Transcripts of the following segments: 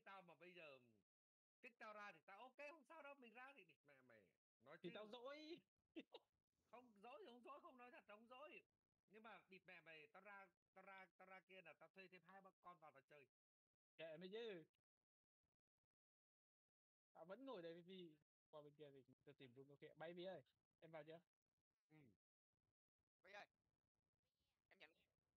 tao mà bây giờ kích tao ra thì tao ok không sao đâu, mình ra thì mẹ mày nói Thì chứ. tao dỗi. Không dối thì không dối, không nói thật không dối, nhưng mà bịt mẹ mày, tao ra kia là tao thuê thêm 2 3 con vào tao chơi. Kệ mày chứ. Tao vẫn ngồi đây vì qua bên kia thì tao tìm room ok. Bay Vi ơi, em vào chưa? Ừ. Bây ơi, em nhận.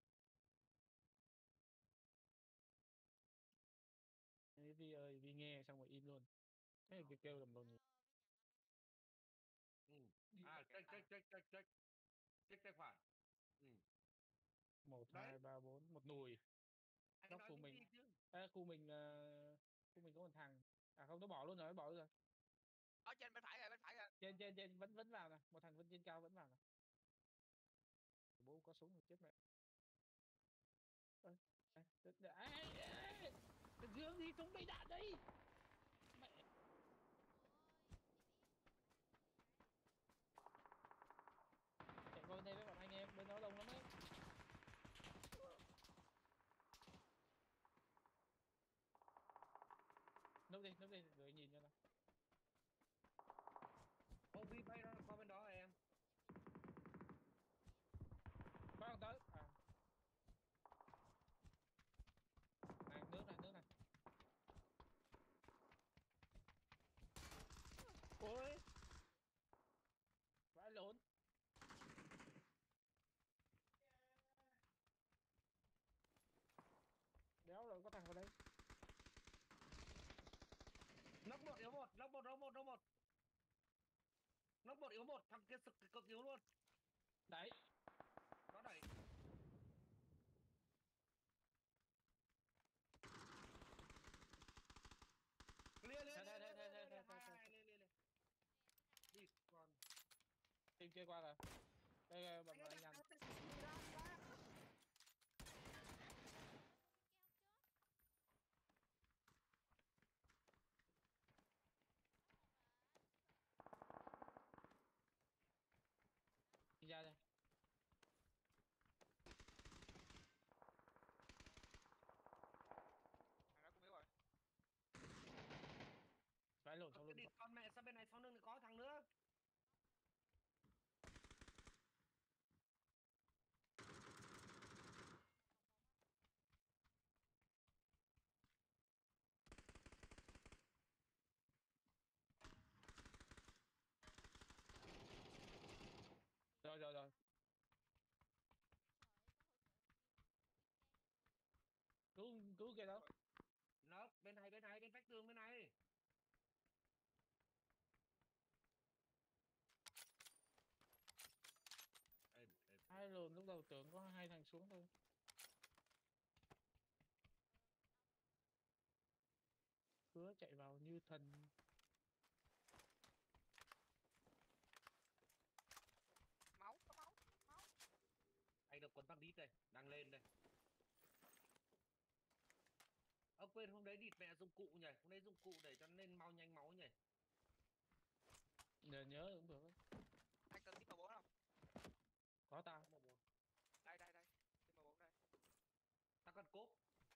Thế Vi ơi, Vi nghe xong rồi im luôn. Thế thì kêu làm luôn. Ừ. Check tài khoản. Ừ. 1 2 Đấy 3 4 một nùi. anh Góc nói khu cái gì mình. chứ. Khu mình có một thằng. À không, nó bỏ luôn rồi, nó bỏ luôn rồi. Ở trên bên phải rồi, bên phải rồi. Trên vẫn vào nè, một thằng vẫn trên cao vẫn vào nè. Bố có súng rồi chết mẹ. Ơi. Cái dương gì súng bị đạn đây. Mẹ. Chạy qua bên đây với bọn anh em, bên đó đông lắm ấy. Núp đi rồi nhìn cho nào. Ô Vi bay ra qua bên đó em. Có thằng tới à. Này nước này. Ôi vãi lộn. Đéo rồi, có thằng vào đây. Nóc một yếu một, nóc một yếu một, thằng kia sực cực yếu luôn. Đấy. Nó đẩy. Lên lên lên lên lên lên hai lên lên lên đi còn. Team kia qua rồi. Đây bọn Anh ơi anh đặt nhằn. ra. Đi ra đây. Thằng đó cũng yếu rồi. Vãi lộn Ở sau cái lưng địt con. con mẹ, sao bên này sau lưng thì có thằng nữa. Rồi. Cứu kia đâu. Nó bên này bên vách tường bên này. Ê. Hai lồn lúc đầu tưởng có hai thằng xuống thôi. Cứ chạy vào như thần. Máu, có máu, máu. Anh được quấn băng đít đây, đang lên đây. Ơ quên, hôm đấy địt mẹ dụng cụ nhỉ, hôm đấy dụng cụ để cho nên mau nhanh máu nhỉ. Nhớ cũng được. Anh cần tiếp M4 không? Có tao. Có một một. Đây. Tiếp M4 đây. Tao cần cốp.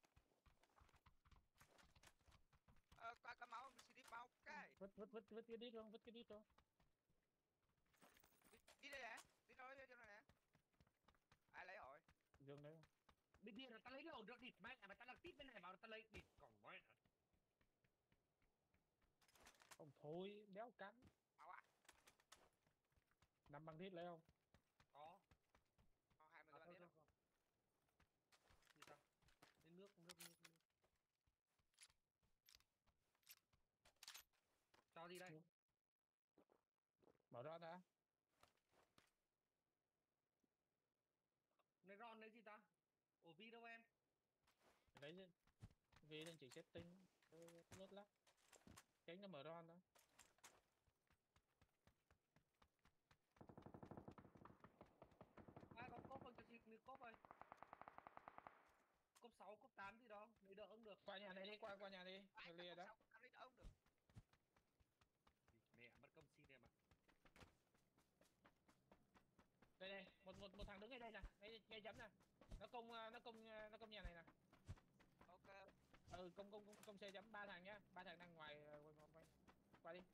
Có máu, mình xin đi máu cái. Vứt cái đít không, vứt cái đít không. Đi đây nè, đi nói cho này nè. Ai lấy rồi? Dương đấy không. Bên kia là tao lấy lầu được địt mẹ mà tao là tít bên này vào tao lấy địt còn mẹ. Không thôi, đéo cắn. Máu à? Nằm bằng đít lấy không. Có. Còn 20 À cái băng thôi đĩa thôi đâu. thôi. Gì tao. Lên nước. Cho gì đây. Mở ra đã. Này ron đấy gì ta. Ủa Vi đâu em. Lấy lên. Vì lên chỉ setting. Lốt lắc. Tránh nó mở ron đó. À có cốp rồi, cho chị cốp rồi. Cốp 6 cốp 8 gì đó, lấy đỡ cũng được. Qua nhà này đi, qua nhà đi. Ai Rồi cần lìa cốc đó. 6, anh lấy đỡ không được. Mẹ mất công xin em ạ. Đây, một thằng đứng ngay đây nè, ngay chấm nè. Nó công nhà này nè. Ok. Ừ, công xe chấm ba thằng nhá, ba thằng đang ngoài qua đi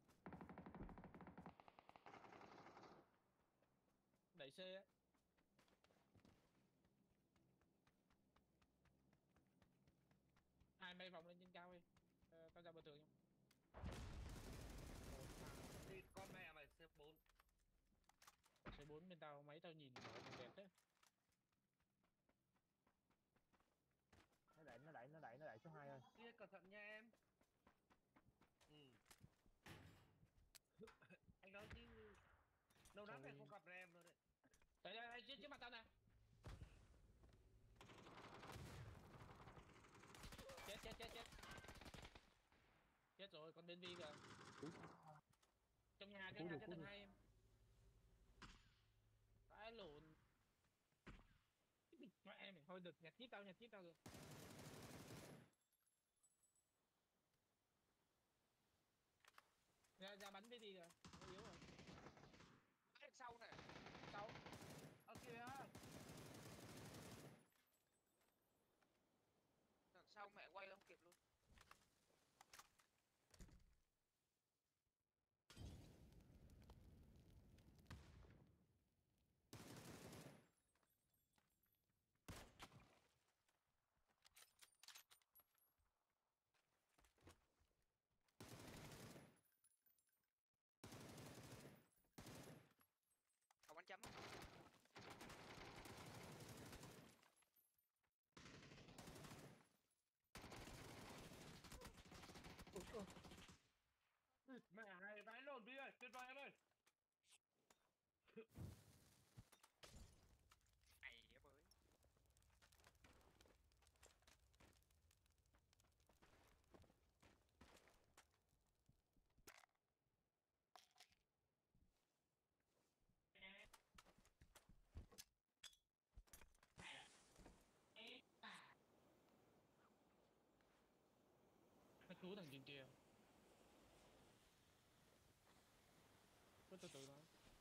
đẩy xe á. Hai mày vòng lên trên cao đi. Tao ra bờ tường nhá. Đi con mẹ mày C4. C4 bên tao máy tao nhìn nó đẹp thế. Nó đẩy số 2 ơi. Kia cẩn thận nha em. Ừ. Anh nói chứ lâu lắm Thôi. em không gặp em rồi đấy. Đây trước mặt tao nè. Chết. Chết rồi, con bên Vi kìa. Trong nhà Cứu được. tầng 2 em. Cái lộn. Mẹ em thôi được, nhặt tiếp tao được. Ra bắn với Vi kìa. Nó yếu rồi. Đằng sau này. Sau. Ở kìa. Đằng sau mẹ quay không kịp luôn. Không bắn chấm. Mẹ hay vãi lộn Vi ơi, tuyệt vời em ơi. Này em ơi. Nó cứu thằng trên kia. Cứ từ từ nó.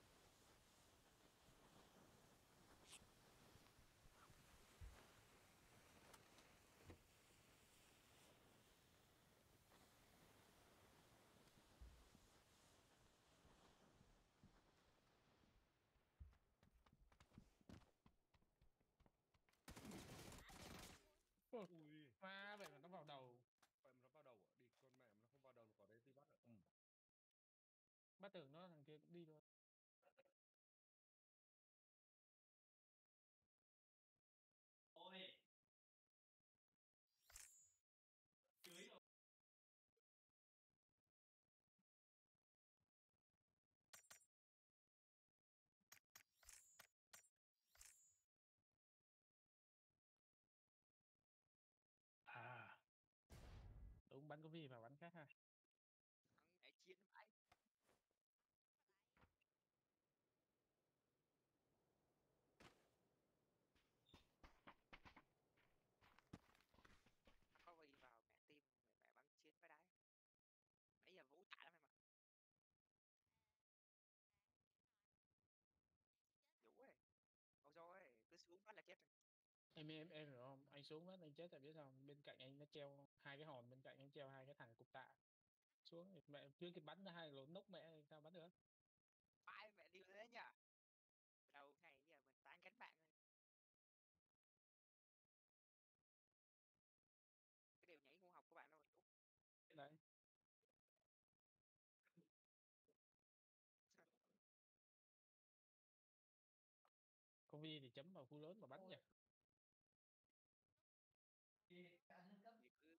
Ui, Mà vậy mà nó vào đầu. vậy mà nó vào đầu à? Đi con mẹ mà nó không vào đầu nó có đấy thì bắt à? Ừ. Bắt tưởng nó thằng kia cũng đi thôi. À. Đúng bắn có Vi và bắn khác ha. Thằng mẹ chiến vãi. Có vì vào mẹ tim mẹ bắn chiến với đáy. Nãy giờ vũ tả lắm em ạ. Vũ ơi. Ôi rồi, cứ xuống phát là chết rồi. Em hiểu không? Anh xuống mất anh chết tại biết sao không? Bên cạnh anh nó treo hai cái hòn, bên cạnh anh treo hai cái thằng cục tạ. Xuống thì mẹ chưa kịp bắn ra hai lỗ nốc mẹ sao bắn được. Vãi mẹ đi thế nhỉ. Đầu ngày giờ mình tán cánh bạn thôi. Cái điều nhảy ngu học của bạn đâu Vũ. Đấy. Con Vi thì chấm vào khu lớn mà bắn nhỉ. Thì cứ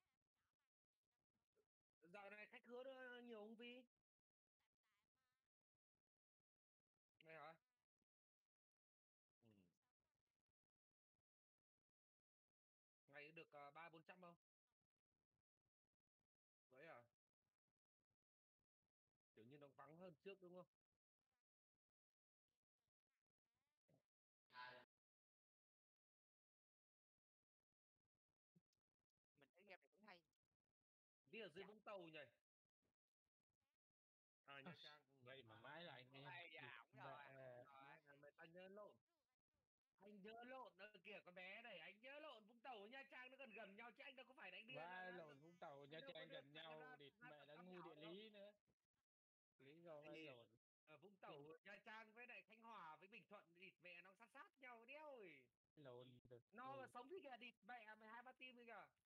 Dạo này khách hứa nhiều không Vi? Này hả? Ừ. Ngày được 300-400 không? Đấy à? Kiểu như nó vắng hơn trước đúng không? mình thấy game này cũng hay. Vi ở dưới Dạ. Vũng Tàu nhỉ? À Nha Trang. Ừ. Vậy mà mãi lại anh em. Ai dạ ổng rồi. Mày ta nhớ lộn. Anh nhớ lộn ở kìa con bé này, anh nhớ lộn Vũng Tàu với Nha Trang nó gần gần gần nhau chứ anh đâu có phải đánh bia Vai lộn Vũng Tàu Nha anh đâu có Trang đưa gần ra nhau địt ra mẹ đã tầm ngu đảo địa đâu. lý nữa. Lý do vai Thì lộn. ở Vũng Tàu Nha Trang với lại Khánh Hòa với Bình Thuận địt mẹ nó sát sát nhau đéo ơi. Lộn được. Nó mà sống thì kìa địt mẹ mày 2-3 team đi kìa.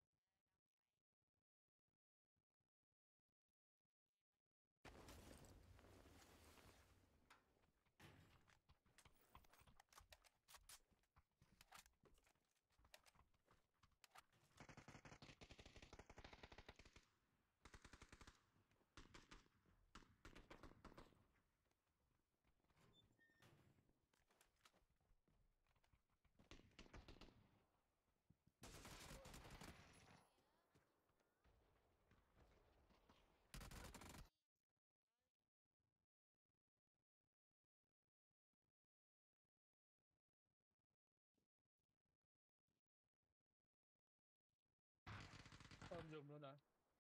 Không dùng luôn rồi.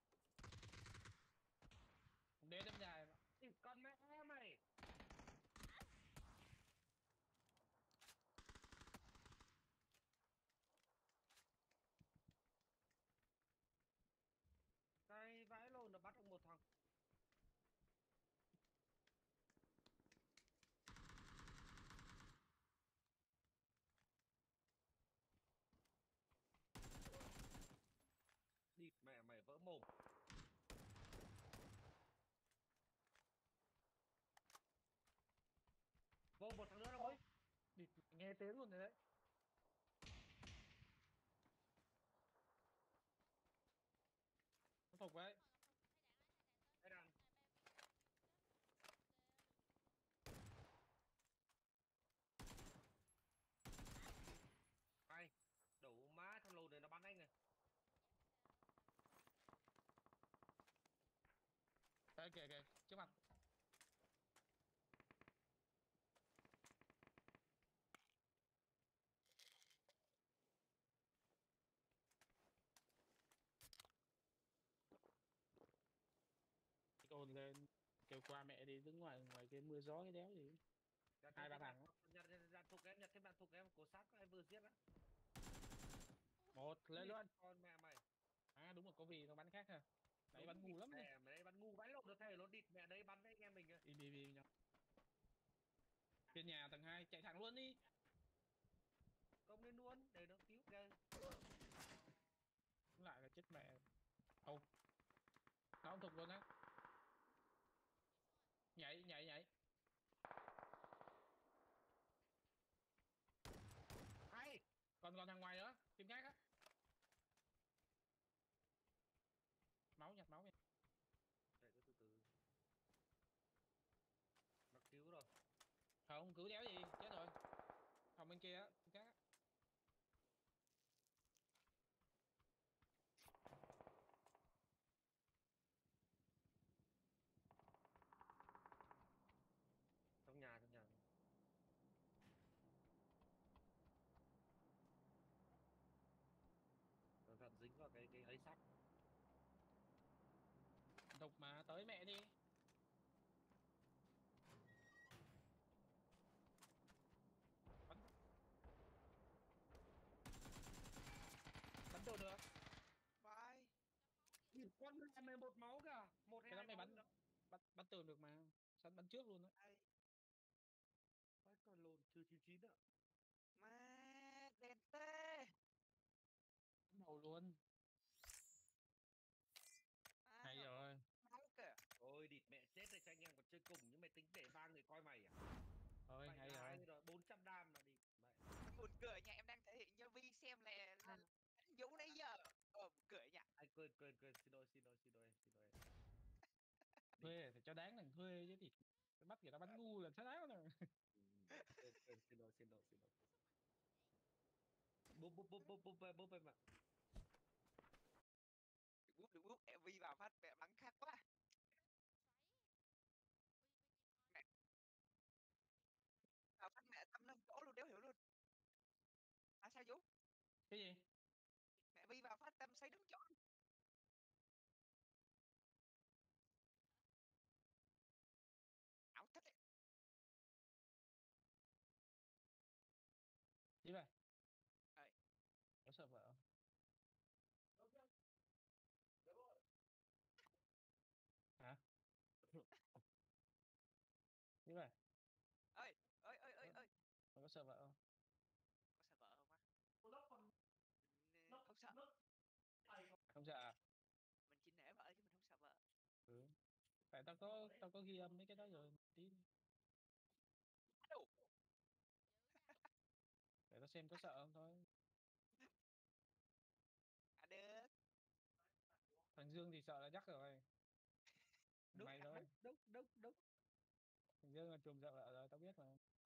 Đế đâm dài mà. Địt con mẹ mày. Cái vãi lồn nó bắt được một thằng. Địt mẹ mày vỡ mồm. Vô một thằng nữa đâu Ôi. không? Địt nghe tiếng luôn rồi đấy. Nó phục đấy. Đây đằng. Hay. Đủ má thằng lùn này nó bắn anh này. Đấy kìa kìa trước mặt. Ồn lên kêu qua mẹ đi đứng ngoài ngoài cái mưa gió cái đéo gì. Nhặt Hai thêm ba đạn thằng á. đạn thục em, nhặt thêm đạn thục em, cố sát các em vừa giết á. Một lên Địt luôn. con mẹ mày. À đúng rồi có vì nó bắn khác ha. Đấy bắn Đúng ngu địt lắm đấy. mẹ mày đấy bắn ngu vãi lộn nó thề nó địt mẹ đấy bắn với anh em mình kìa. Đi nhau. Trên nhà tầng 2 chạy thẳng luôn đi. Công lên luôn để nó cứu kìa. Lại là chết mẹ. Không. Nó không thục luôn á. Nhảy. Hay. Còn thằng ngoài nữa, tìm khác á. Nhặt máu kìa. Để cứ từ từ. Nó cứu rồi. Không, cứu đéo gì, chết rồi. Phòng bên kia á, tìm khác á. Trong nhà trong nhà. Cẩn thận dính vào cái ấy sắt. Thục mà tới mẹ đi. Bắn. Bắn đâu nữa. Vai. Địt con mẹ mày một máu kìa. Một hay Cái đó hai mày máu bắn nữa. bắn tường được mà. Sẵn bắn trước luôn á. Ai. Vãi con lồn trừ 99 ạ. Má đèn tê. Bắn đầu luôn. Hay Ai mà rồi. máu kìa. Ôi địt mẹ chết rồi cho anh em còn chơi cùng nhưng mày tính để ba người coi mày à? Thôi Vậy hay là rồi. hay rồi 400 đam mà địt mẹ. Buồn cười nha, em đang thể hiện cho Vi xem là anh Dũng nãy giờ. Buồn cười nha. Anh quên xin lỗi. Thuê phải cho đáng thằng thuê chứ thì bắt người ta bắn ngu là sao đáng nè. Quên xin lỗi. Búp em ạ. Đừng bút mẹ Vi vào phát mẹ bắn khác quá. Mẹ vào phát mẹ tâm lâm chỗ luôn đéo hiểu luôn. À sao Dũng? Cái gì? Mẹ Vi vào phát tâm xây đúng chỗ. Ảo thích ấy. Đi về. Ơi. Có sợ vợ không? Không sợ à? Mình chỉ nể vợ chứ mình không sợ vợ. Ừ. Tại tao có ghi âm mấy cái đó rồi tí Đủ. để tao xem có sợ không thôi. À được. Thằng Dương thì sợ là chắc rồi. Đúng Mày thôi. đúng. Thằng Dương là trùm sợ vợ rồi tao biết mà.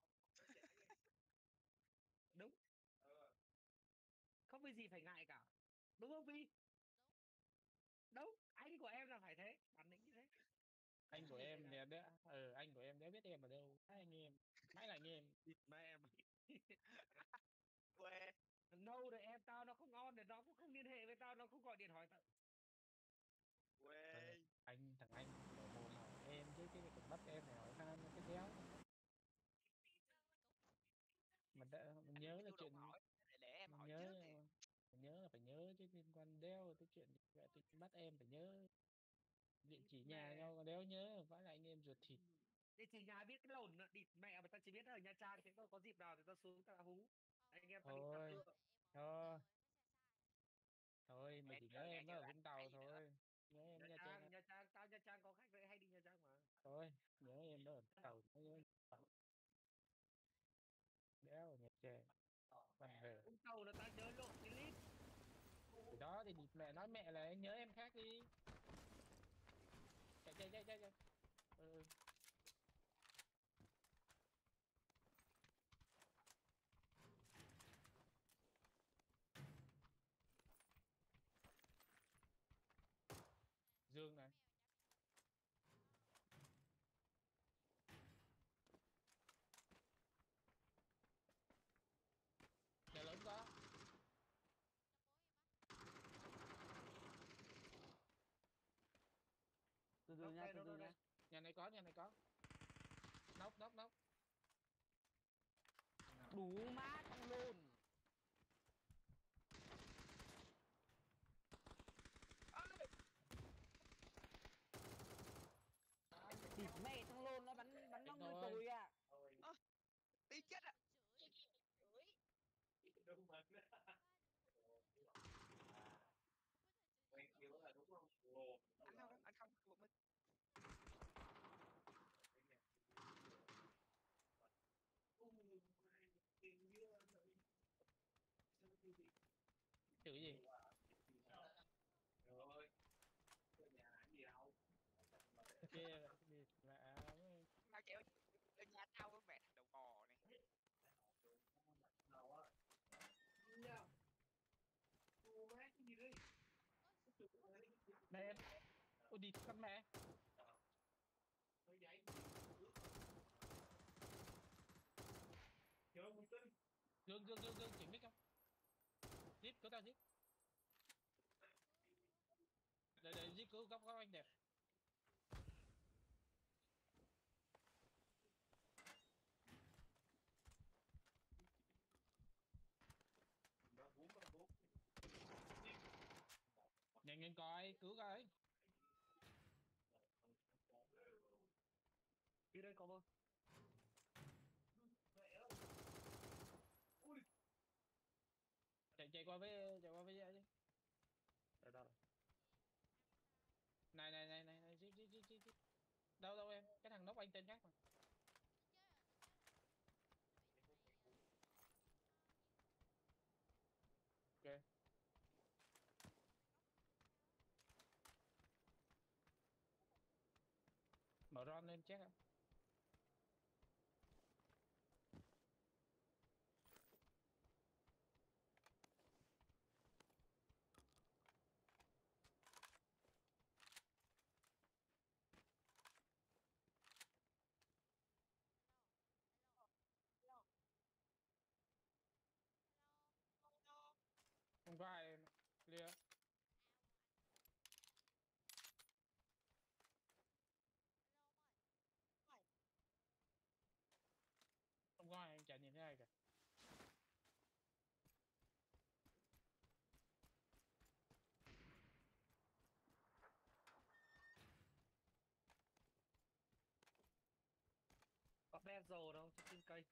Đúng. Không có gì phải ngại cả. Đúng không Vi? Đúng. Anh của em là phải thế, bản lĩnh như thế. Anh của em thì anh của em đéo biết em ở đâu. Hai anh em mãi là anh em. Mà em Quê. nâu rồi em tao nó không ngon thì nó cũng không liên hệ với tao, nó không gọi điện hỏi tao. Quê. Thằng anh mở mồm hỏi em chứ cái còn bắt em phải hỏi han cái đéo. Mình nhớ Anh là chủ động chuyện hỏi để em mình hỏi nhớ trước thì. mình nhớ là phải nhớ chứ liên quan đéo tới chuyện vậy thì bắt em phải nhớ địa chỉ nhà nhau còn đéo nhớ phải là anh em ruột thịt. Địa chỉ nhà biết cái lồn nữa, địt mẹ mà tao chỉ biết ở Nha Trang, thế có dịp nào thì tao xuống tao hú. Anh em tao đi tắm Thôi mưa. thôi thôi mày Nghe chỉ nhớ chưa, nghe em đó chưa ở anh Vũng Tàu hay gì nữa. thôi. Nhớ em ở Nha Trang Nha Trang có khách hay đi Nha Trang mà. thôi. Nhớ em đó ở Vũng Tàu nhớ đéo ở Nha Trang văn về. Vũng Tàu là tao nhớ lộn cái lít. Thì đó thì mẹ nói mẹ là nhớ em khác đi. Chạy. Ừ. Dương này. Nhà lớn có. Từ từ Đâu nha, đây, từ đâu từ đâu đây. nha. Nhà này có. Nóc. Đủ má thằng lùn. Địt mẹ thằng lùn nó bắn Định nó người thôi. tôi à. Đi chết ạ. Anh không một mình. Chữ gì? Kia vậy thì lạ mới. Tao chịu ở nhà tao với mẹ thằng đầu bò này. Này em. Ôi địt con mẹ. Dương chỉnh mic không? Zip cứu tao Zip. Để Zip cứu góc anh đẹp. Nhanh coi cứu coi. Đi đây có không? Chạy qua với chứ. Đâu. Này Zip. Đâu em, cái thằng nóc anh tên khác mà. Ok. Mở ron lên check. Không có ai clear. Không có ai anh chả nhìn thấy ai cả. Có bé rồ đâu trên cây.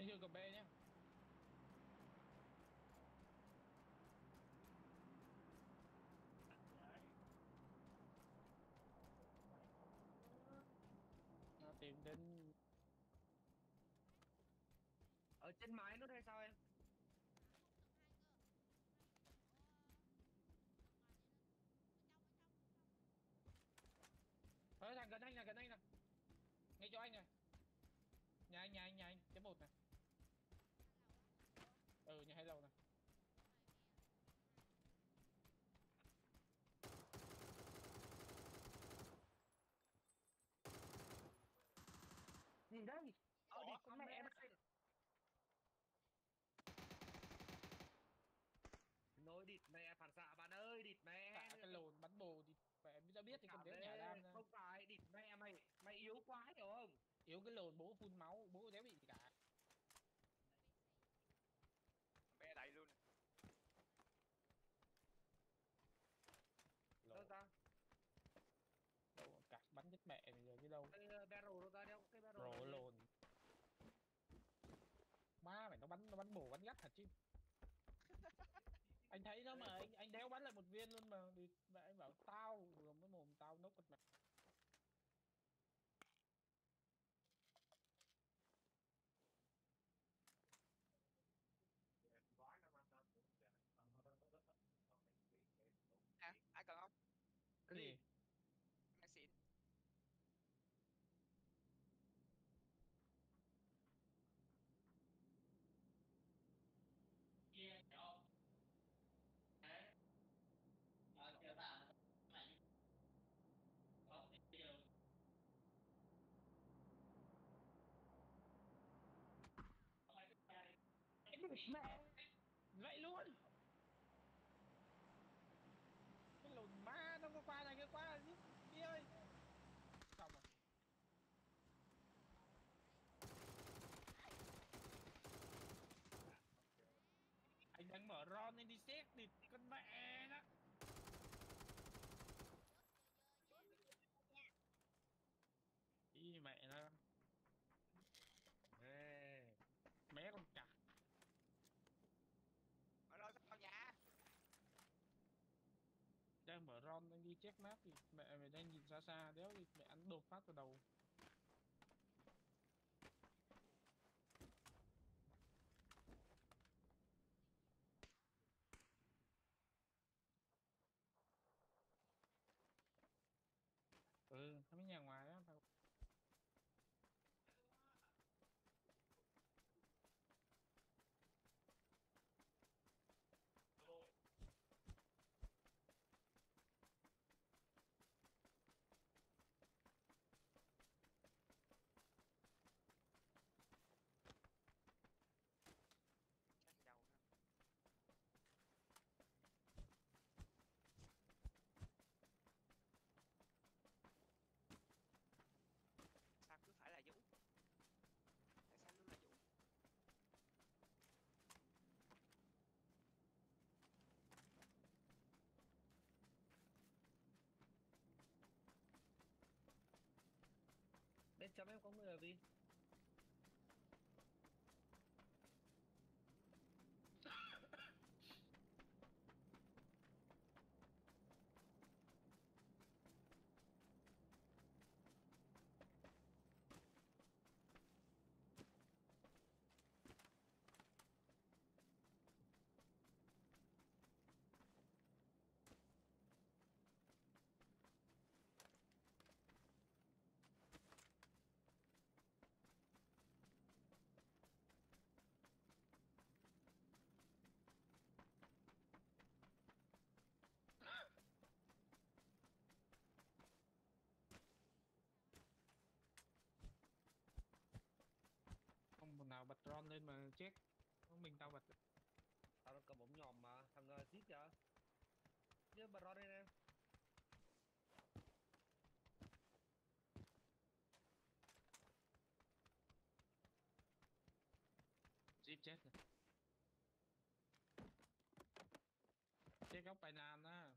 anh Dương cầm B nhá. Nó tìm đến Ở trên mái nữa hay sao em? thằng gần anh nè, gần anh nè, ngay cho anh nè, nhà anh cái một này. Ừ, nhà hai lầu này. Gì đây? Ở địt Con con mẹ mẹ nó. đây. Nói địt mẹ phản xạ bạn ơi, địt mẹ. Cả cái lồn bắn bồ thì mẹ bây giờ biết thì Cảm cầm đéo ơn, nhả ram ra. không phải địt mẹ mày yếu quá hiểu không? Yếu cái lồn bố phun máu, bố đéo bị gì cả. Bé đầy luôn. Đâu Lồn ta? đâu cả bắn chết mẹ bây giờ chứ đâu. Cái barrel đâu ta, đeo cái barrel Rổ này đi. lồn. Má mày nó bắn bổ bắn gắt thật chứ. Anh thấy nó mà anh đéo bắn lại một viên luôn mà thì mẹ anh bảo tao vừa mới mồm tao nốc mặt mày. À, ai cần không? Cái gì? Mang xịn. Mẹ vậy luôn. Cái lồn má nó có qua này cái qua giúp đi ơi. Xong rồi. Anh đang mở ron anh đi xét đi con mẹ đó. Ý mẹ nó Ê, mé con cả. Ở đâu sao nhà? Đang mở ron anh đi check map thì mẹ mày đang nhìn xa xa đéo thì mẹ ăn đột phát vào đầu. Ừ, mấy nhà ngoài á tao. Chết dầu ha. Sao cứ phải là Dũng? Tại sao luôn là Dũng? bên chấm em có người ở gì? Không một nào bật ron lên mà chết. Không mình tao bật. Tao đang cầm ống nhòm mà, thằng zip kìa. Chứ bật ron đây em. Zip chết rồi. Chết góc bài nàn á.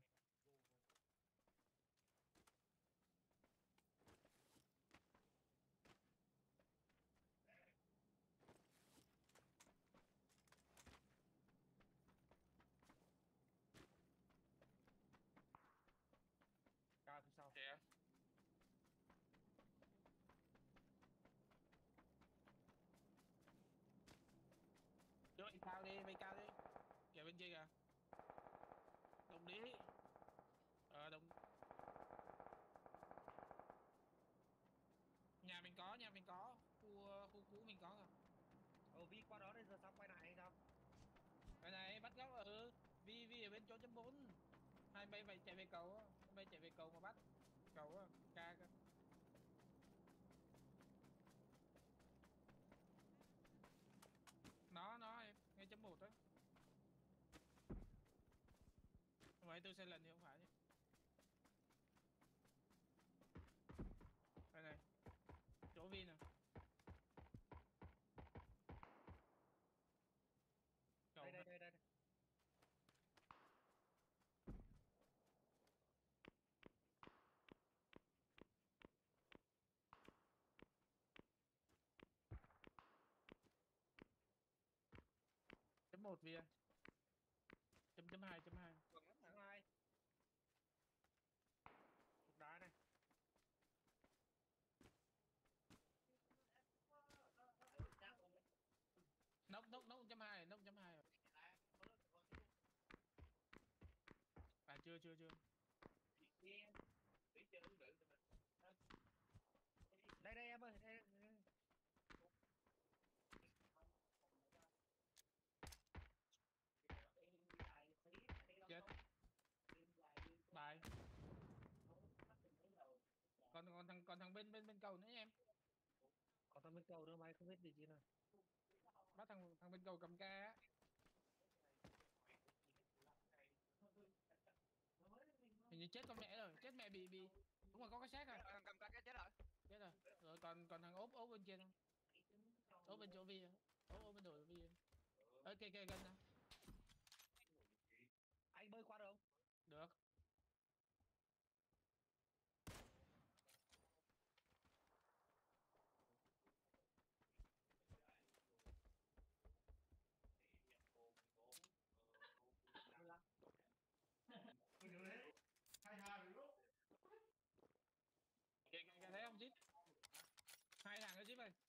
kia kìa. Đồng đi. Đồng. Nhà mình có. Khu cũ mình có rồi. Vi qua đó đây giờ xong quay lại hay sao? Cái này bắt góc Vi ở bên chỗ chấm 4. Hai bay phải chạy về cầu á, bay chạy về cầu mà bắt. Cầu á, ca cơ. Nó em, ngay chấm 1 á. Không phải tôi sai lần thì không phải chứ. Đây này. Chỗ Vi nè. Cầu Đây. chấm 1 Vi ơi. Chấm 2. Vâng lắm hả? Chấm 2. Cục đá này. Nóc chấm 2 rồi. À chưa. Đây em ơi, đây. Chết. Bài. Còn thằng bên cầu nữa em. Còn thằng bên cầu nữa mày không biết gì nào. Bắt thằng bên cầu cầm ca á. Hình như chết con mẹ rồi, chết mẹ bị đúng rồi, có cái xác rồi. Thằng cầm cái chết rồi. Chết rồi. Rồi còn thằng ốp bên trên không? Ốp bên chỗ Vi. Ốp bên đội Vi. Kìa gần nè. Anh bơi qua được không? Được. Kìa thấy không Zip? Hai thằng ở Zip ơi.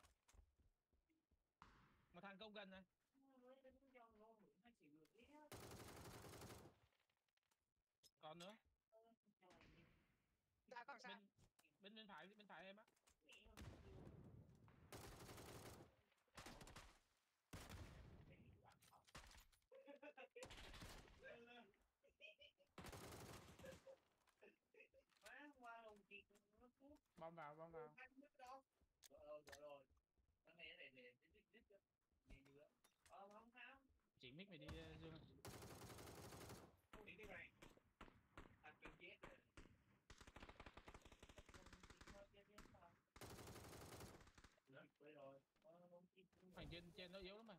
Một thằng công gần này. Còn nữa. Ra con sao? Bên phải em á. Bom vào. Rồi. Chỉ mic mày đi Dương ơi. Thằng trên nó yếu lắm mà.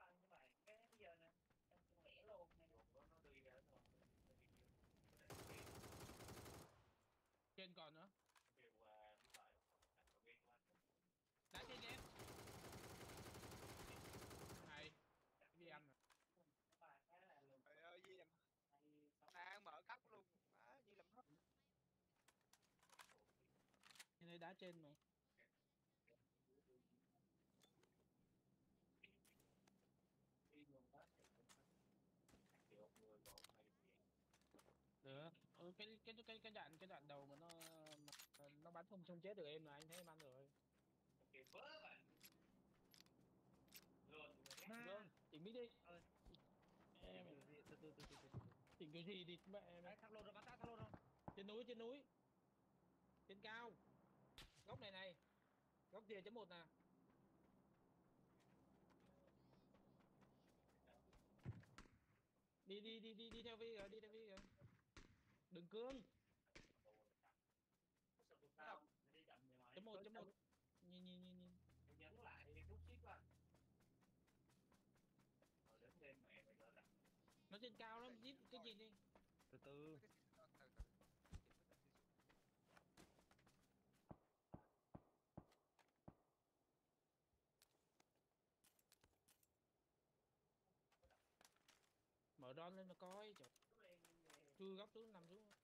Trên còn nữa. Đá trên em. Hay. Vi ăn rồi. Trời ơi Di làm. Đang mở khắp luôn. Di làm hết. Trên đây đá trên mà. Được. Cái đoạn đầu mà nó bắn không chết được em là anh thấy em ăn rồi. Vâng, chỉnh mic đi. Em Từ. chỉnh cái gì thì mẹ em. Đấy, thằng lồn nó bắn ta, thằng lồn không? Trên núi. Trên cao. Góc này. Góc kia chấm 1 nè. Đi theo Vi rồi. Đừng cương. Chấm 1. Nhìn. Nhấn lại rút xít vào. Nó trên cao lắm, Zip cái gì đi. Từ. Mở ron lên mà coi. Trời. Chui góc xuống nằm xuống.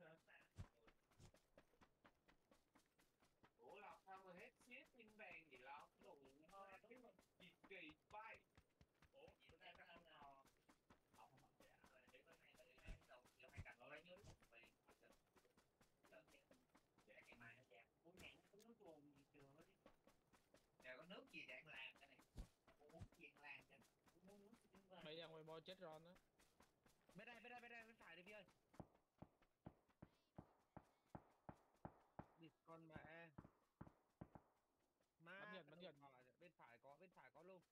Ủa Lộc sao mà hết xít nhưng vàng gì Lộc? Lùn hơi đúng không? Kỳ bay. Ủa bữa nay có ăn nào học chết Ron á. Bên đây bên phải đi Vi ơi. Địt con mẹ. Má Bắn gần, cái bắn đầu gần. cỏ bên phải có luôn.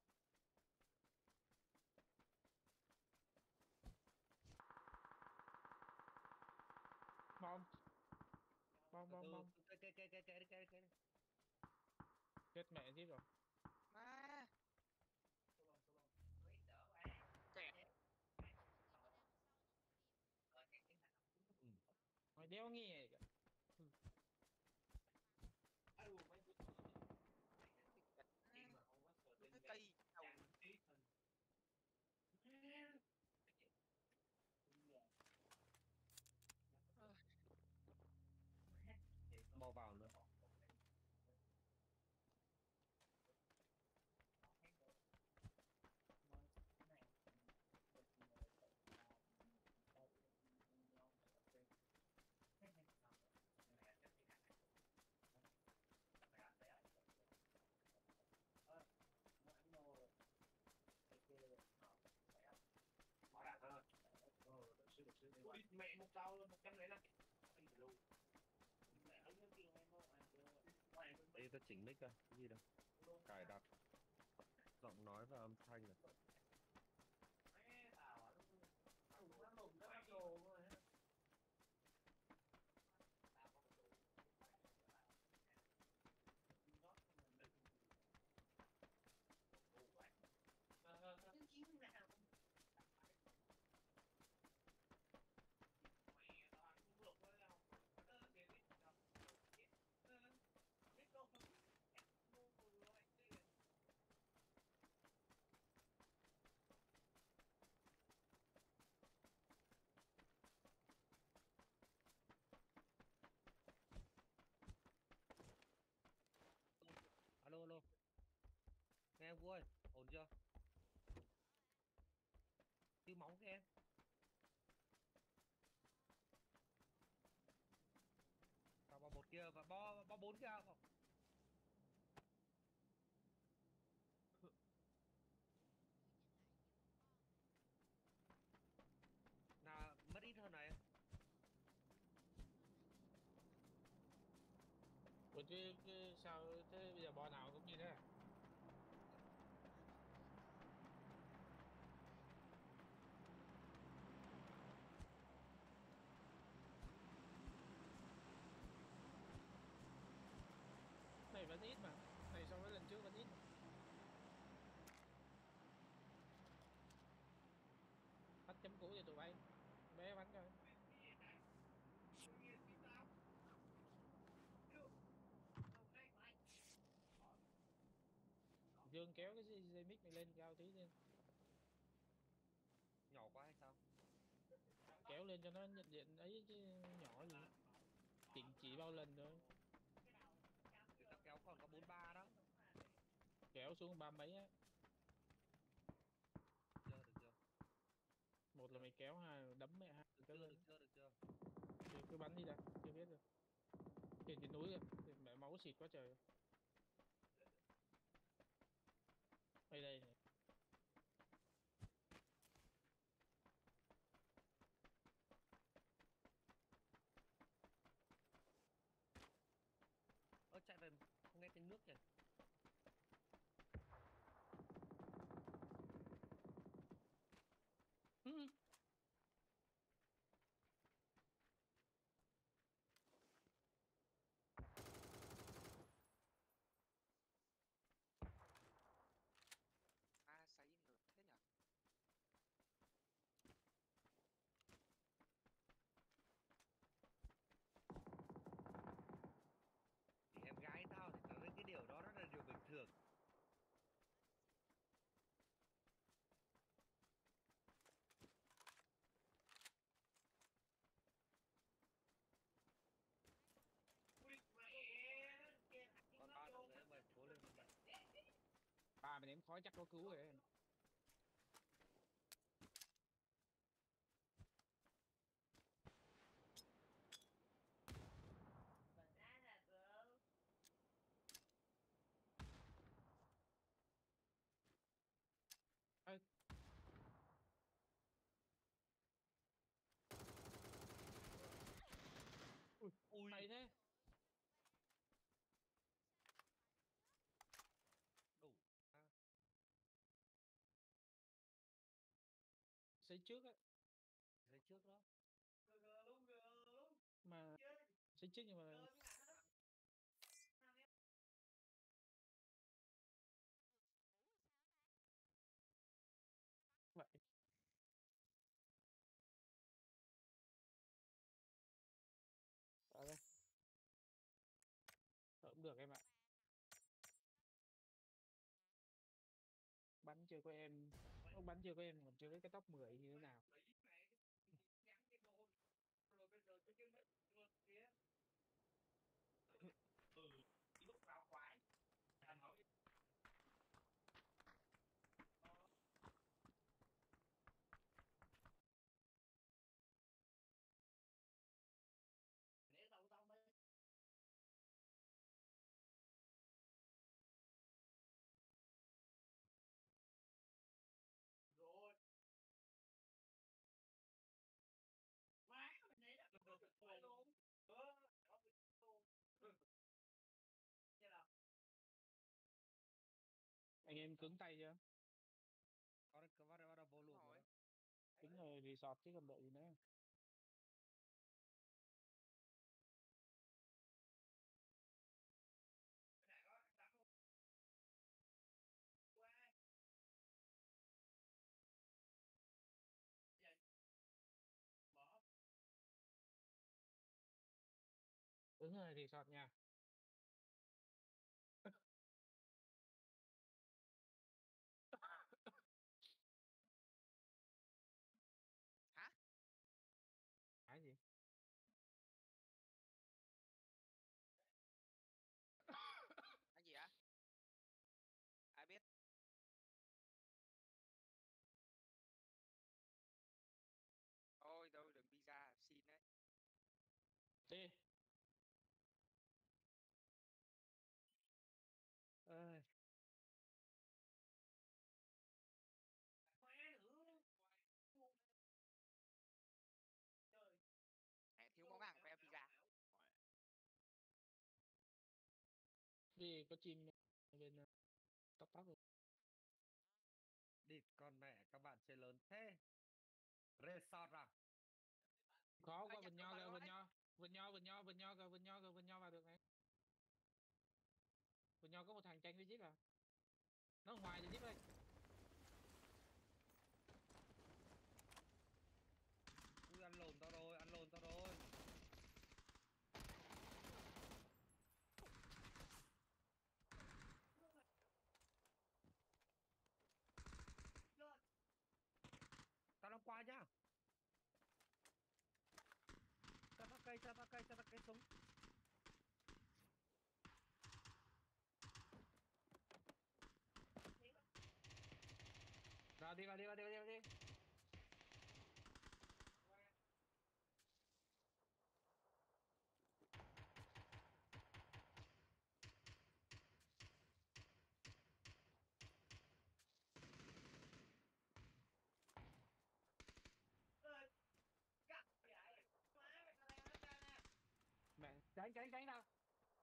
Bom. Bom Từ bom từ, bom. cái. Chết mẹ chết rồi. Má. Kẹt. Ừ. Mày đéo nghe kìa. Cái cây đầu. Bò vào nữa. Mẹ một tao 105. Đây tao chỉnh mic ra, cái gì đâu. Cài đặt giọng nói và âm thanh này. Alo alo. Nghe em vui, ổn chưa? Tiêu máu kìa em. Vào một kia và bo 4 kia không? Là mất ít hơn này. Ủa chứ sao thế bây giờ bo nào cũng như thế à? Này vẫn ít mà. Này so với lần trước vẫn ít. Tắt chấm cũ cho tụi bay. Bé bắn coi. Dương kéo cái dây mic này lên cao tí đi. Nhỏ quá hay sao? Kéo lên cho nó nhận diện ấy chứ nhỏ gì. Chỉnh chỉ bao lần thôi. Thì tao kéo còn có 43 đó. Kéo xuống ba mấy á. Được chưa? Một là mày kéo, hai là đấm mẹ, hai là kéo lên. Được chưa? Thì cứ bắn đi đã, chưa biết được. Trên cái núi kìa, thì mẹ máu xịt quá trời. Đây đây này. Chạy về không nghe tiếng nước kìa. Ừ. Sấy ngược thế nhở. Thì em gái tao thì tao thấy cái điều đó rất là điều bình thường. Còn ba đồng nữa mày cố lên mày. Ba mày ném khói chắc có cứu rồi. ui. mày thế? Đủ. À, Xây trước á, giây trước đó. mà xây trước nhưng mà vậy. Ở đây. Cũng được em ạ. Bắn chưa có em, bắn chưa có em còn chưa biết cái top 10 như thế nào. Anh em cứng tay chưa? Có vara vô luôn Rồi. rồi. Cứng rồi resort chứ còn đợi gì nữa. Cứng rồi resort nha. Hả? Cái gì? Cái gì ạ? Ai biết? Ôi thôi đừng đi ra xin đấy. Thế Ơi. Mẹ thiếu món ăn của em pizza. vì có chim bên tóc tóc rồi. Địt con mẹ các bạn chơi lớn thế. Resort à? Khó Ê, quá, nhập vườn được nho vào kìa, rồi. vườn nho, vườn nho, vườn nho, vườn nho kìa, vườn nho kìa, vườn nho vào được này. Vườn nho có một thằng tranh với jeep à? Nó ở ngoài rồi jeep ơi. Ui ăn lồn tao rồi, ăn lồn tao rồi. Tao đang qua nhá. Cho tao cây, cho tao cây, cho tao cây súng. Vào đi, vào đi, vào đi, vào đi, vào đi. Mẹ tránh tránh tránh nào.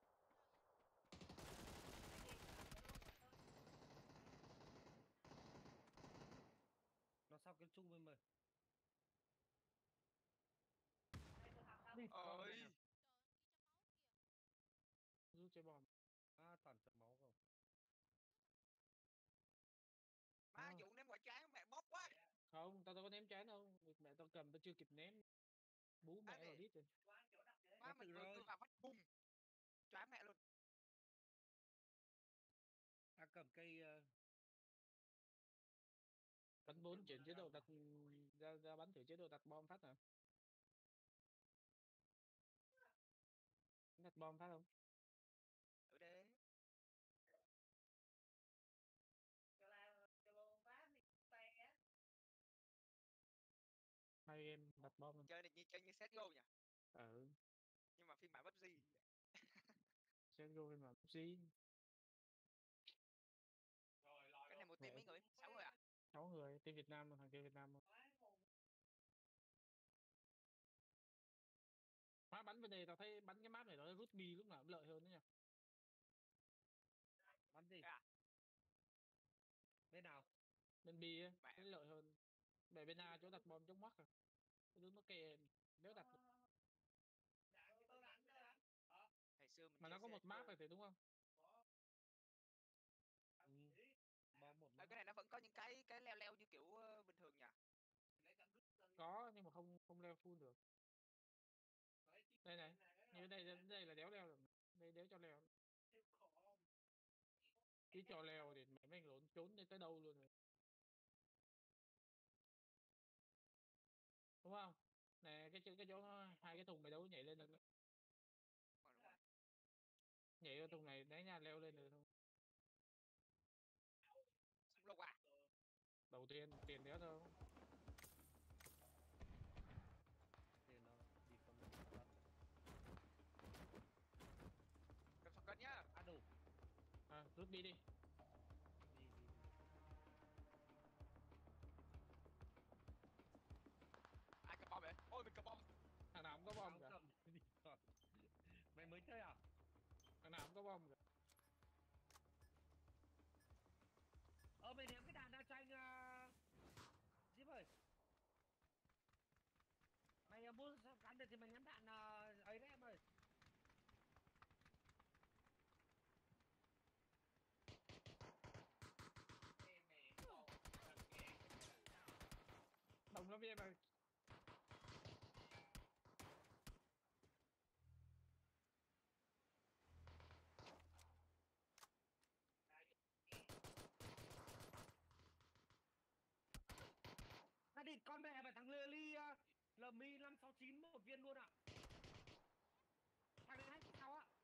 Nó sao cái chung với mày. Đi con mẹ. Ôi. Rút chơi bom. À toàn chấm máu không. Má À, Dũng ném quả tráng mẹ bóp quá. không, tao đâu có ném trái đâu, mẹ tao cầm tao chưa kịp ném, bú Á mẹ vào để đít rồi. má Nó mình tự vừa rồi. đưa vào bắt bùng. Choáng mẹ luôn. À cầm cây Bắn 4 chuyển chế độ đặt ra bắn thử chế độ đặt bom phát hả? Đặt bom phát không? Ở đây. Hai em đặt bom không? Chơi này như chơi như CSGO nhỉ? Ừ, Nhưng mà phiên bản PUBG. sẽ vô mà gì? Cái này một team Mẹ mấy người? 6 người à? 6 người, team Việt Nam, thằng kia Việt Nam. Má bắn bắn bên đây tao thấy bắn cái map này nó rút bi lúc nào cũng lợi hơn đấy nha. Bắn gì? À. Bên nào? Bên bi á, Mẹ. thấy lợi hơn. Về bên A chỗ đặt bom chống mắt à. Cái đứa nó kè nếu đặt Ngày xưa mình mà chơi nó có một map CS:GO. này thì đúng không? Ừ. Bom một Ờ, mắt. cái này nó vẫn có những cái leo leo như kiểu bình thường nhỉ? Có nhưng mà không không leo full được. Đây này, như đây là đéo leo được. Đây đéo cho leo. Chứ cho leo thì mẹ mấy lộn trốn đi tới đâu luôn rồi. Đúng không? Nè cái chỗ hai cái thùng mày đâu có nhảy lên được. Ờ, đúng rồi. Nhảy vào thùng này đấy nha, leo lên được không? Súng lục à? Đầu tiên tiền đéo đâu. Tiền đâu? Đi con mẹ bắn. Cầm shotgun nhá. À đủ. À, rút bi đi. Đi. Ai cầm bom vậy? Ôi mình cầm bom. Thằng nào cũng có bom Tao cả. cầm đi còn. Mày mới chơi à? Thằng nào cũng có bom cả. Mày ném cái đạn ra cho anh Zip ơi. Mày mua sao cắn được thì mày ném đạn ấy đấy em ơi. Đồng lắm em ơi. Gia đình con mẹ và thằng Lily LMI 569 một viên luôn ạ. Thằng này hay cái sao ạ?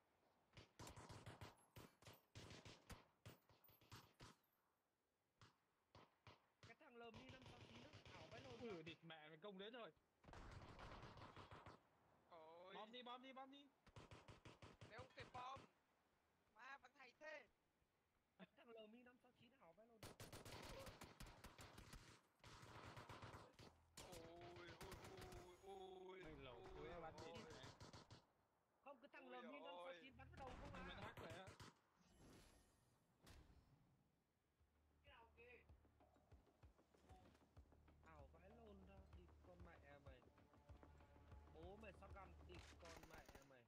Cái thằng LMI 569 á, ảo vãi lồn. Ui địt mẹ mày công đến rồi. Ôi. Bom đi. Nếu không kịp bom. Má vẫn hay thế. Cái thằng LMI 569 ảo vãi lồn. Ôi. Mày lẩu cuối bắn đi. Ôi. Không, cái thằng Ôi LMI giời ơi. 569 bắn vào đầu không Nhưng mà à? nó hack vậy á. Ảo vãi lồn ra, đi con mẹ mày. Bố mày shotgun, đi con mẹ mày.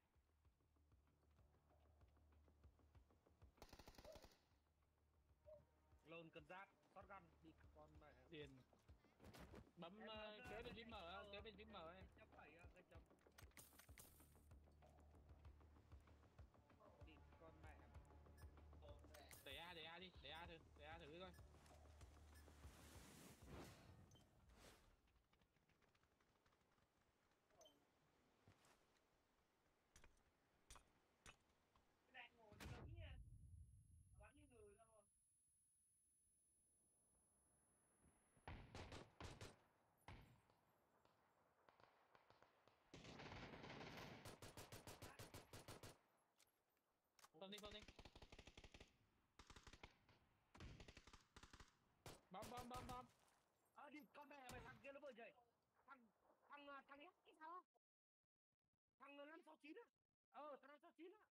Lồn cần giáp, shotgun, đi con mẹ. Tiền. Bấm Em kế bên phím mở á, kế bên phím mở ấy. chấm 7 cái chấm. Đi con mẹ. Để A đi, để A thử coi. Đang ngồi đứng nha. Bắn như người thôi. Không đi. Bom. Đi con mẹ mày, thằng kia nó vừa dậy. Thằng ấy cái sao á? Thằng 569 á. Thằng 569 á.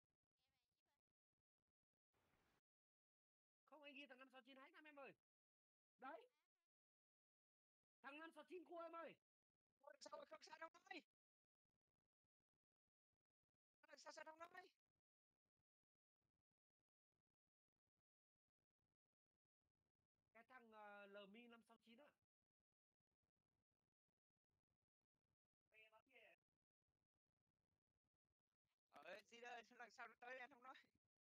Không, anh ghi thằng 569 hãy em ơi. Đấy. Thằng 569 của em ơi. Ôi, sao rồi không sao đâu ơi. Sao đâu nói. Cái thằng LMI 569 á. Mày bắn kìa. Gì đây, lần sau nó tới em không nói.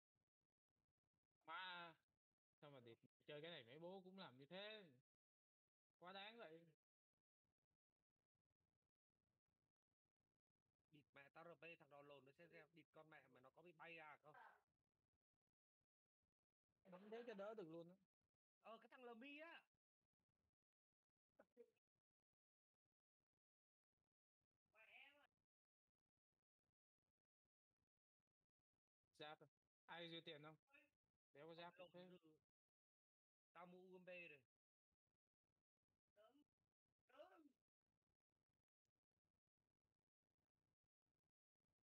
Mà sao mà điệp chơi cái này mấy bố cũng làm như thế. Quá đáng vậy. Địt mẹ tao RP thằng đó lồn nó xem địt con mẹ mà nó có bị bay à không? Bấm thế cho đỡ được luôn á. Cái thằng LMI á. Mẹ mà. Giáp à? Ai dư tiền không? Đéo có giáp Lồn thế. dữ. Tao mua UMP rồi. Đứng. Đứng.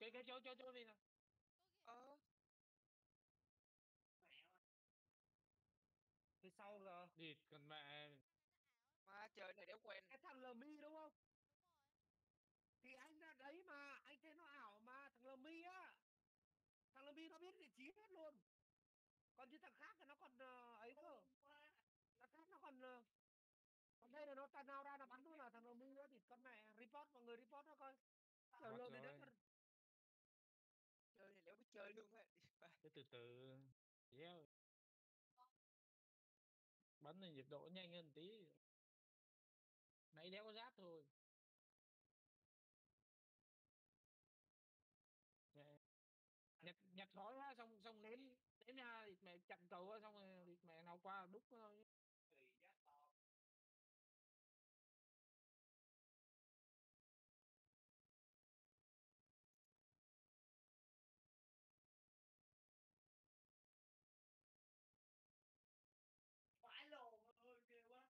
cái chỗ đi nè. Ờ, Phía sau rồi. Đi còn mẹ. mà trời này đéo quen. Cái thằng Lmi đúng không? Thì anh ra đấy mà, anh thấy nó ảo mà, thằng Lmi á. Thằng Lmi nó biết vị trí hết luôn. Còn như thằng khác thì nó còn ấy cơ. Thằng khác nó còn còn đây là nó tàn nào ra là bắn luôn là thằng Lmi nữa thì con mẹ report, mọi người report nó coi. Kiểu Report lờ này rồi. nó Chơi này đéo biết chơi luôn á. Cái từ từ. Yeah. Bắn này nhiệt độ nhanh hơn tí. Nãy đéo có giáp thôi. Mẹ. Nhặt khói quá xong ném nha thì mẹ chặn cầu á xong rồi thì mẹ nào qua đúc nó thôi. Phải lồn ơi ghê quá.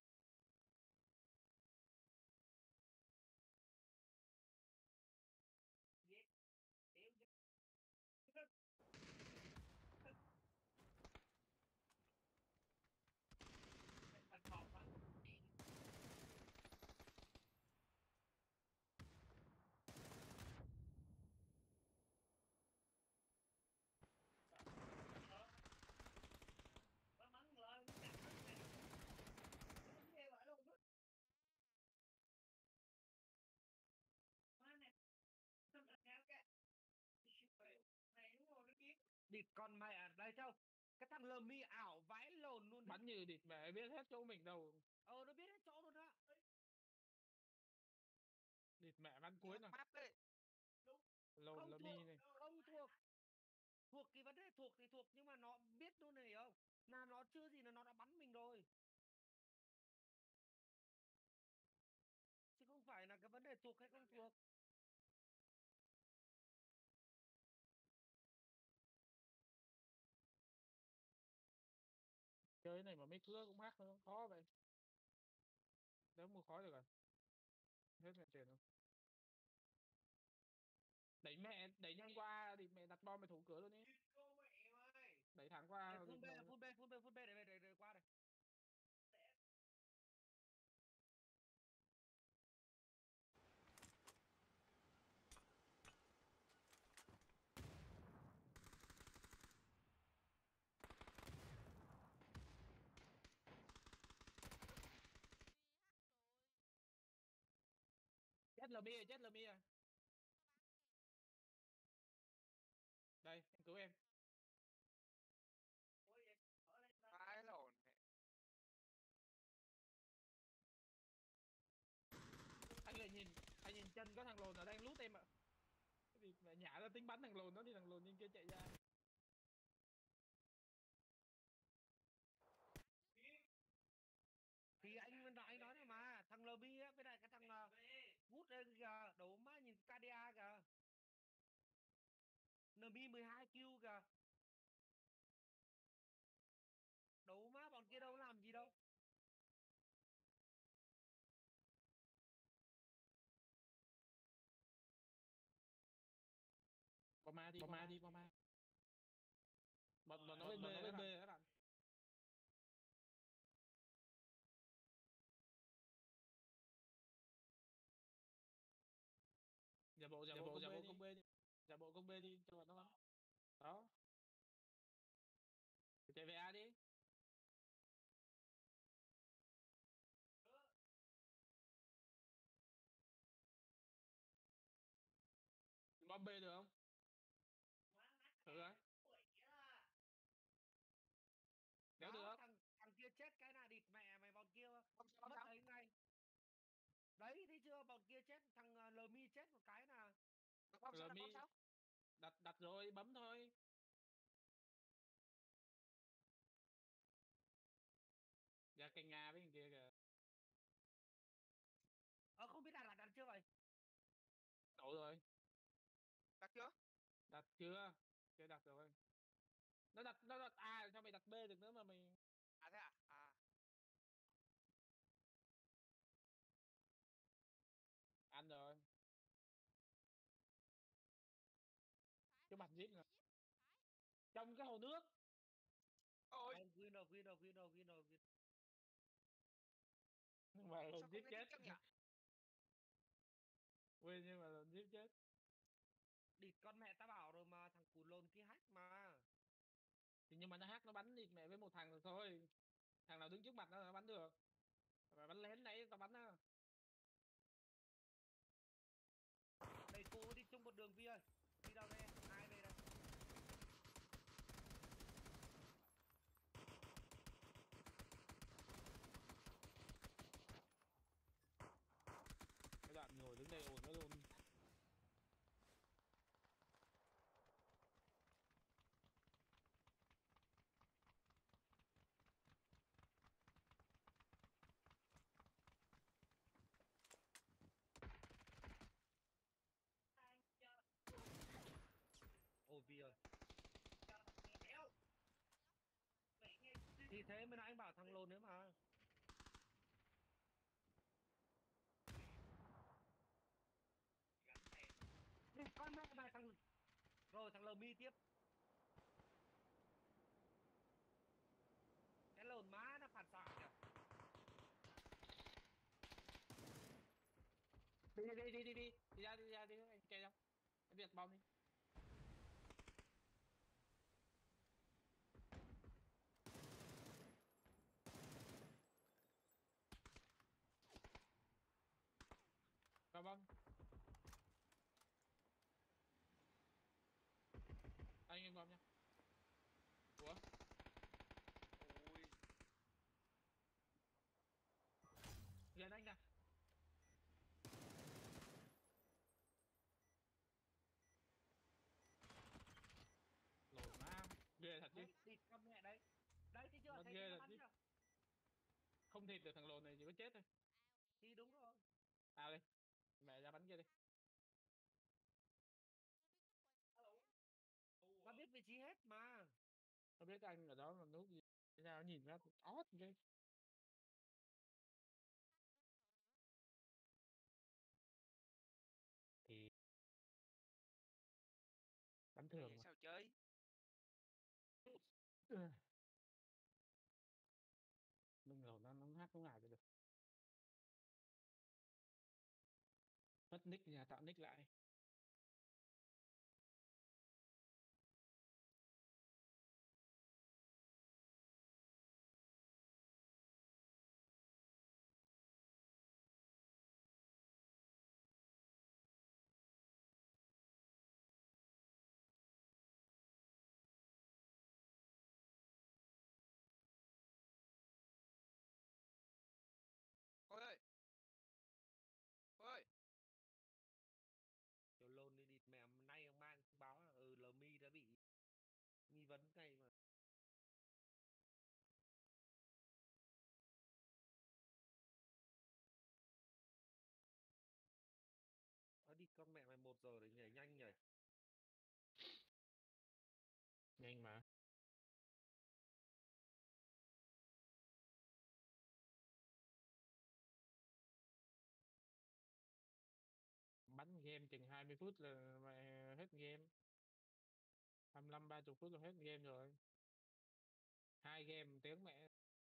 Ghét. Đéo ghét. Thành hồn á. Nó mắng lên, nó chặt nó này. Nó ghê vậy luôn á. Má này. Nó là theo cái. Này đúng rồi, nó biết. địt con mẹ ở đây sao? Cái thằng Lmi ảo vãi lồn luôn đấy. Bắn như địt mẹ biết hết chỗ mình đâu. Nó biết hết chỗ luôn á. địt mẹ bắn cuối nè. Map ấy. Lồn Không là thuộc, mi này. không thuộc. Thuộc cái vấn đề thuộc thì thuộc nhưng mà nó biết luôn này không? Là nó chưa gì là nó đã bắn mình rồi. Chứ không phải là cái vấn đề thuộc hay không thuộc. Chơi cái này mà mấy cứa cũng hack nữa khó vậy. Nếu mua khói được rồi. Hết mẹ tiền rồi. Đẩy nhanh qua thì mẹ đặt bom mẹ thủ cửa luôn đi. Cô mẹ ơi. Đẩy thẳng qua thì Full B, full B, full B, full B để qua đây. chết lmi rồi, chết lmi rồi. Đây em cứu em. Ôi vậy. Ở đây ta. Phải lồn. Anh nhìn chân có thằng lồn ở đang lút em ạ. Cái gì mẹ nhả ra tính bắn thằng lồn nó đi, thằng lồn trên kia chạy ra. Thì anh nói này mà, thằng Lmi á với lại cái thằng Wood đây kìa, đổ má nhìn KDA kìa. Lmi 12 kill kìa. Đấu má bọn kia đâu làm gì đâu. Qua ma đi, qua ma. Bọn nó bên B các bạn. Giả bộ công B đi. Giả bộ công B đi cho bọn nó bắn. Đó. Chạy về A đi. Bom B được không? Thử coi. Nếu được. Thằng kia chết cái nào địt mẹ mày, bọn kia Không mất sao. đấy ngay. Đấy thấy chưa, bọn kia chết, thằng Lmi chết một cái là Không sao, Mi không sao. đặt rồi bấm thôi. Ra canh Nga với thằng kia kìa. không biết đặt chưa vậy. Đổ rồi. Đặt chưa? Đặt chưa? Chưa đặt rồi. Nó đặt A sao mày đặt B được nữa mà mày. À thế à? À. Ăn rồi. cái mặt zip nè. Trong cái hồ nước. Ôi, Winner. Nhưng mà sao lồn không zip lên chết. đích chân nhỉ? Quên nhưng mà lồn zip chết. Địt con mẹ ta bảo rồi mà, thằng cù lồn kia hack mà. Thì nhưng mà nó hack nó bắn đi mẹ với một thằng rồi thôi. Thằng nào đứng trước mặt nó bắn được. Mà bắn lén nãy tao bắn á. Đây cô đi chung một đường Vi ơi. Đi đâu đây? Ai đây đây? Cái đoạn ngồi đứng đây ổn nó luôn. Ôi Vi ơi. cho đéo mẹ nghe Thì thế mới nãy anh bảo thằng lồn nữa mà. gắn thẻ Địt con mẹ mày thằng. Rồi thằng Lmi tiếp. Cái lồn má nó phản xạ kìa. Đi ra đi anh kêu không? Anh Việt bom đi. Vào bom. Anh em bom nha. Ủa? ôi. Gần anh nè. Lồn má. Ghê thật chứ. Đấy, địt con mẹ đấy. Đấy thấy chưa? Nó Thấy ghê nó thật bắn chứ. chưa? Không thịt được thằng lồn này chỉ có chết thôi. Thì đúng rồi. Tao đi. Mẹ ra bắn kia đi. Nó biết vị trí hết mà. Nó biết anh ở đó là nút gì. Thế sao nhìn nó ót cái. Thì bắn thường Thì mà. sao chơi? Ừ. Mình lồn nó hát không ngại được. Mất nick nhà tạo nick lại. Ôi ơi. Ôi. Kiểu lồn đi địt mẹ nay ông mang báo là Lmi đã bị nghi vấn ngay mà. Đi con mẹ mày 1 giờ để nhảy nhanh nhảy. Nhanh mà. Bắn game chừng 20 phút là mày hết game. 25 30 phút là hết game rồi. 2 game tiếng mẹ.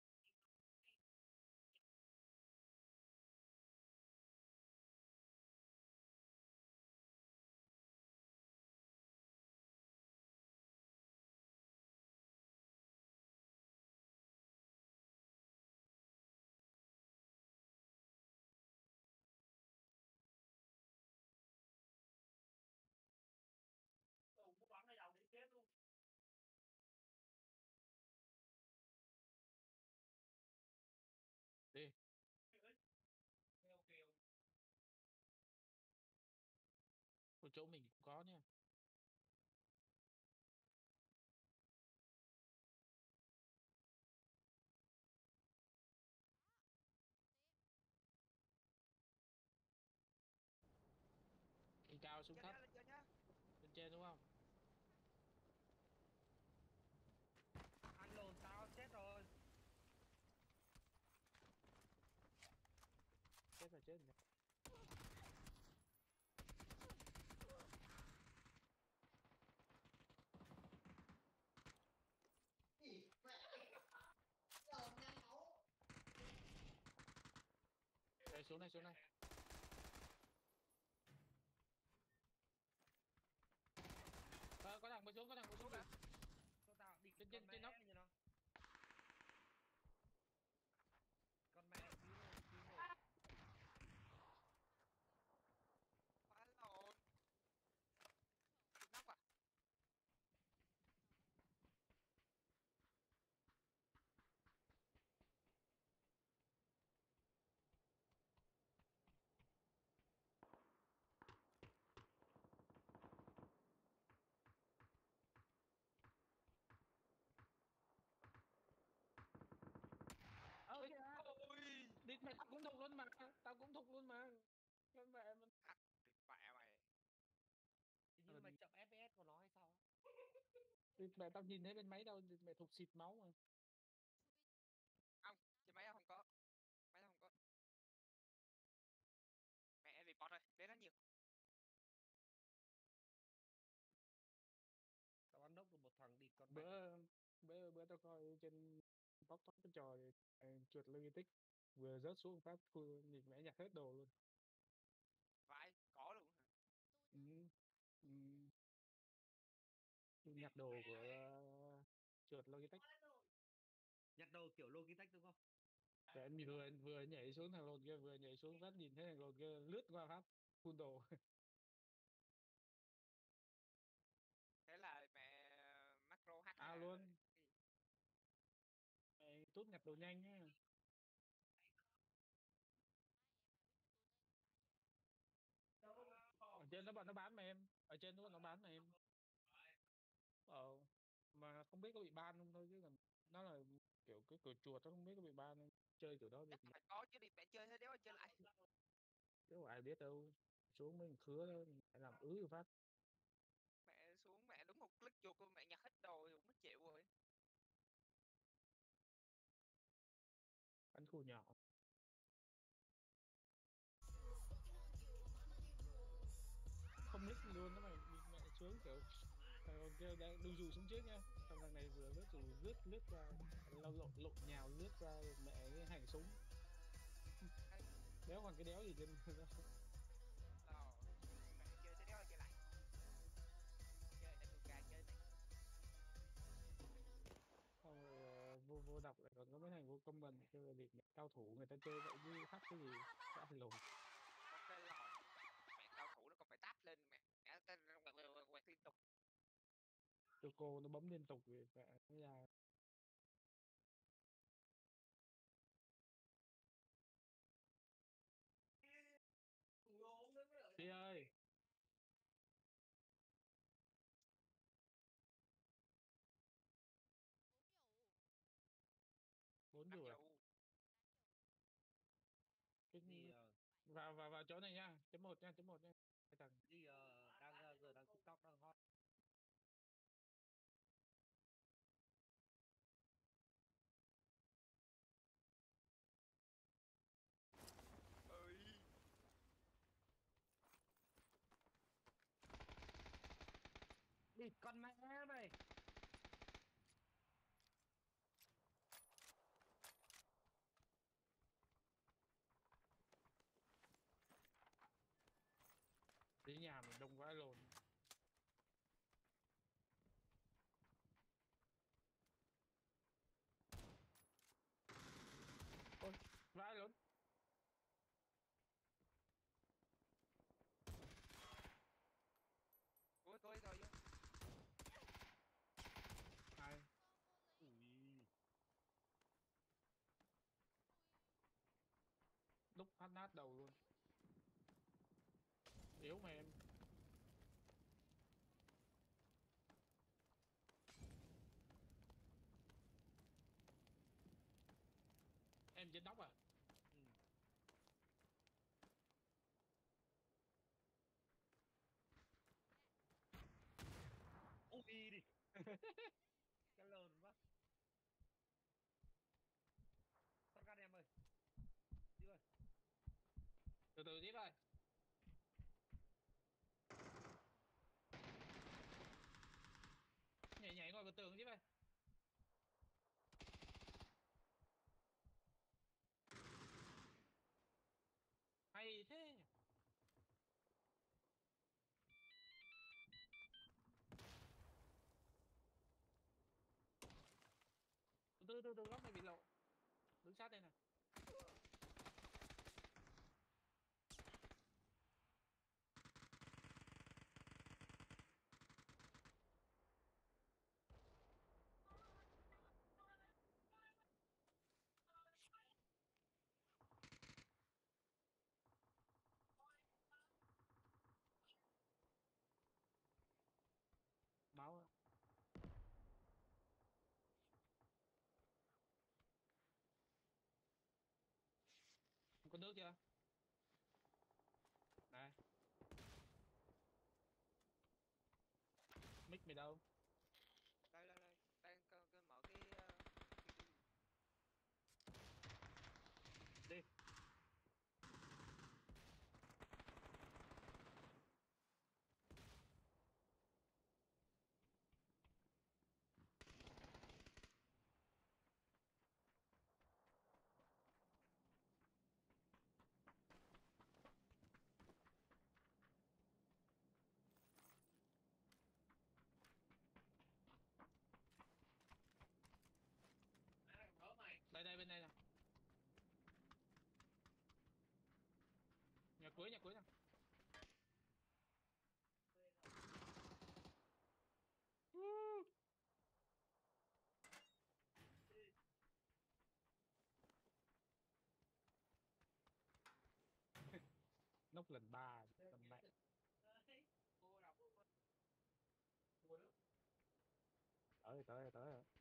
cũng bắn ở đầu đi chết luôn. Đi. Kêu kêu Ở chỗ mình cũng có nha. Trên cao xuống Chơi thấp. nhá, lên chơi nhá. Bên trên đúng không? Ăn lồn tao chết rồi. Chết rồi chết rồi. xuống này, xuống này. Có thằng mới xuống, có thằng mới xuống kìa. Cho tao đi Trên- con trên mẹ nóc. như nó. Con mẹ cứu rồi. Quá lộn. Nóc à? Ôi, Ôi. địt mẹ, tao cũng thục luôn mà. Tao cũng thục luôn mà. Con mẹ mình. Hắc thịt mẹ mày. Hình như mày chậm FPS của nó hay sao á? Địt mẹ, tao nhìn thấy bên máy tao, địt mẹ thục xịt máu mà. Không, trên máy tao không có. Máy tao không có. Mẹ report rồi, đến nó nhiều. Tao bắn nốc được một thằng đi con mẹ. Bữa tao coi trên tóc tóc cái trò chuột logistics vừa rớt xuống phát nhìn mẹ nhặt hết đồ luôn. Vãi, có luôn hả? Ừ. Ừ. Nhặt đồ của chuột logistics. Nhặt đồ kiểu Logitech đúng không? Để anh vừa nhảy xuống thằng lồn kia, vừa nhảy xuống phát nhìn thấy thằng lồn kia lướt qua phát phun đồ. Thế là mẹ macro hack À hay là luôn. gì? Mày tốt nhặt đồ nhanh nhá. Ở trên đó bọn nó bán mà em, ở trên đó bọn nó bán mà em. Mà không biết có bị ban không thôi, chứ còn nó là kiểu cái cửa chuột, nó không biết có bị ban không. Chơi kiểu đó thì Chắc phải có chứ đi mẹ chơi thế đéo chơi lại. chứ có ai biết đâu, xuống mấy khứa thôi phải làm rồi phát. Mẹ xuống mẹ đúng một click chuột luôn mẹ nhặt hết đồ cũng mất chịu rồi. Bắn khu nhỏ không lít luôn đó mày, nhìn mẹ xuống kiểu thằng kia đang đu dù xuống trước nha, xong thằng này vừa lướt dù lướt qua, lâu lộn nhào lướt qua mẹ cái hàng súng. Đéo còn cái đéo gì trên đó. Lò. Mẹ chơi thế đéo chơi lại. Chơi lại tụi gà chơi mày. Xong rồi vô đọc lại còn có mấy thằng vô comment kêu là liệt cao thủ người ta chơi vậy chứ thắt cái gì đã lồn. Có cái lò. Mẹ cao thủ nó còn phải táp lên mẹ. Mẹ tên quẹt liên tục. Cho cô nó bấm liên tục vì mẹ nó ra. Đi ơi. Bốn Năm rùa dụ. cái Đi vào chỗ này nha, chấm một nha, chấm một nha. Cái thằng đi giờ đang TikTok đang hot. Ơi. Đi con mẹ mày. đi nhà mình đông quá lồn. Ôi vãi lớn. Ui coi rồi vô. Ai Ui. lúc phát nát đầu luôn. Yếu mà em trên nóc à. Ừ. Ui đi. Cái lồn quá. Con gan em ơi. Đi ơi. Từ từ tiếp ơi. Nhảy ngồi vào tường tiếp ơi. từ góc này bị lộ, đứng sát đây này. Báo ạ. Không có nước chưa? Này, mic mày đâu? Đây đang mở cái Đi. Đây đây bên đây nè. Nhà cuối nè. Nốc lần 3 tầm này. Tới rồi.